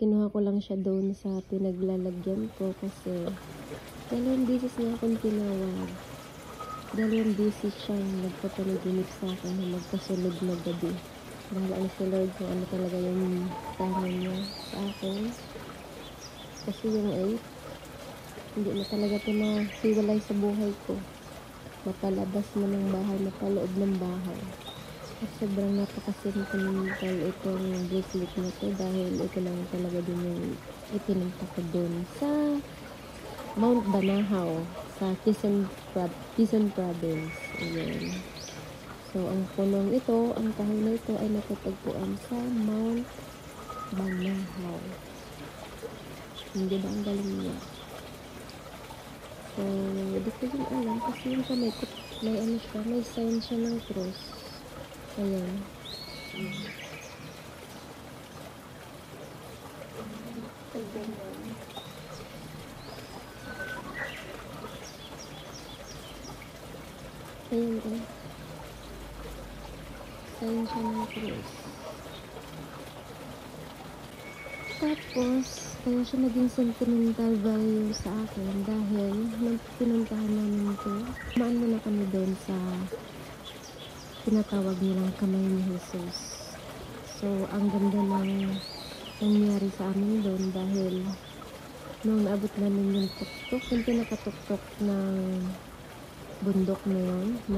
kinuha ko lang siya doon sa pinaglalagyan ko kasi 2 beses niya akong tinawag. 2 beses siyang nagpapanaginip sa akin na magkasunod na gabi. Bahala si Lord kung ano talaga yung plano niya sa akin. Kasi yung 8, hindi na talaga ito hiwalay sa buhay ko. Mapalabas mo ng bahay, mapaloob ng bahay. At sobrang napaka-sentimental itong bracelet na to dahil ito lang talaga din yung ipinunta ko dun sa Mount Banahaw sa Quezon Province. Ayan. So, ang punong ito, ang kahoy na ito ay natatagpuan sa Mount Banahaw. Hindi ba ang galing niya? So, hindi ko din alam kasi yung sa may ano siya, may sign siya ng cross. Ayan. Ayan o. Sign siya ng cross. Tapos, kaya siya naging sentimental value sa akin dahil nung pinuntahan namin ito, maan muna kami doon sa tinatawag nilang kamay ni Jesus. So, ang ganda ng nangyari sa amin doon dahil nung naabot namin yung tuktok, yung pinakatuktok ng bundok na yun na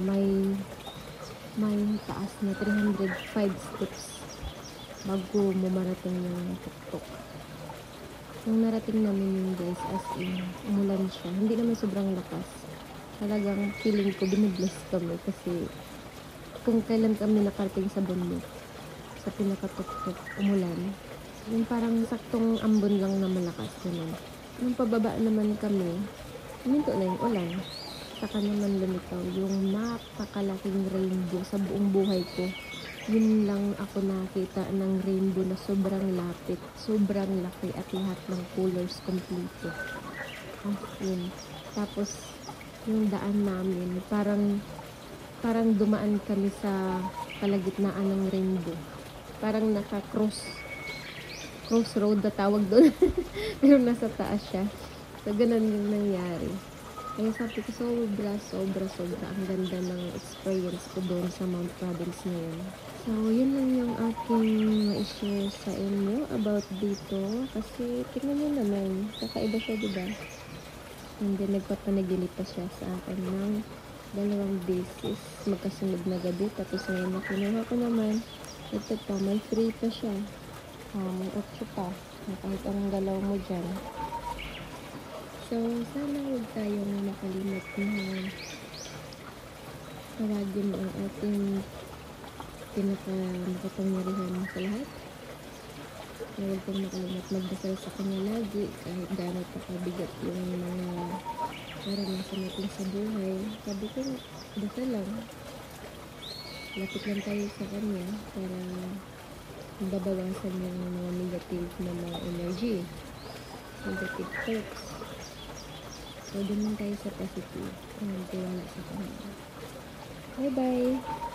may taas na 305 steps bago mo marating yung tuktok. Nung narating namin yung guys, as in, umulan siya. Hindi naman sobrang lakas. Talagang feeling ko, binibless kami kasi kung kailan kami nakarating sa bundok, sa pinakatuktok, umulan. Yung parang saktong ambon lang na malakas. Ganun. Nung pababa naman kami, huminto na yung ulan. Saka naman lumitaw yung napakalaking rainbow sa buong buhay ko. Yun lang ako nakita ng rainbow na sobrang lapit, sobrang laki at lahat ng colors kompleto. As in. Tapos, yung daan namin, parang dumaan kami sa kalagitnaan ng rainbow. Parang crossroad na tawag doon. Pero nasa taas siya. So, ganun yung nangyari. Kaya sabi ko, sobra ang ganda ng experience ko doon sa Mount Province na yun. So, yun lang yung aking ma-share sa inyo about dito. Kasi, tingnan nyo naman, kakaiba siya, diba? And then, nagpapanaginip pa siya sa akin ng 2 beses, magkasunod na gabi. Tapos ngayon na kinuha ko naman, ito pa, may 3 pa siya. May 8 pa. Kahit anong galaw mo dyan. So, sana huwag tayong makalimot na tawagin ang ating pinaka-makapangyarihan sa lahat. Huwag pong makalimot magdasal sa kanya lagi kahit gano'n pa kabigat yung mga naranasan natin sa buhay. Sabi ko, dasal lang. Lapit lang tayo sa kanya para babawasan yung mga negative na mga energy, negative thoughts. So, doon tayo sa positive. Tiwala sa kanya. Bye-bye!